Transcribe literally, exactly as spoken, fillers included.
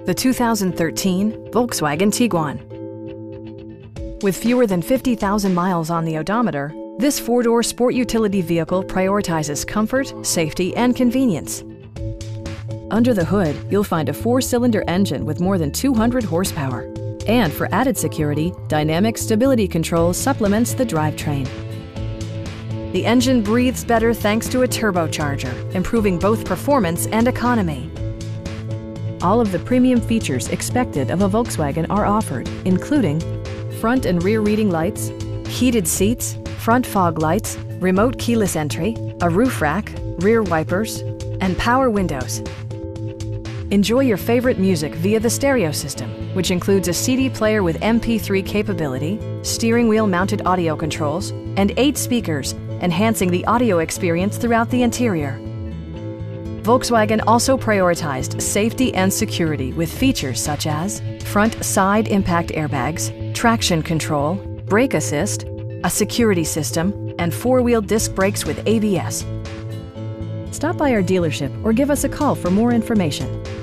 the two thousand thirteen Volkswagen Tiguan. With fewer than fifty thousand miles on the odometer, this four-door sport utility vehicle prioritizes comfort, safety, and convenience. Under the hood, you'll find a four-cylinder engine with more than two hundred horsepower. And for added security, dynamic stability control supplements the drivetrain. The engine breathes better thanks to a turbocharger, improving both performance and economy. All of the premium features expected of a Volkswagen are offered, including front and rear reading lights, heated seats, front fog lights, remote keyless entry, a roof rack, rear wipers, and power windows. Enjoy your favorite music via the stereo system, which includes a C D player with M P three capability, steering wheel mounted audio controls, and eight speakers, enhancing the audio experience throughout the interior. Volkswagen also prioritized safety and security with features such as front side impact airbags, traction control, brake assist, a security system, and four-wheel disc brakes with A B S. Stop by our dealership or give us a call for more information.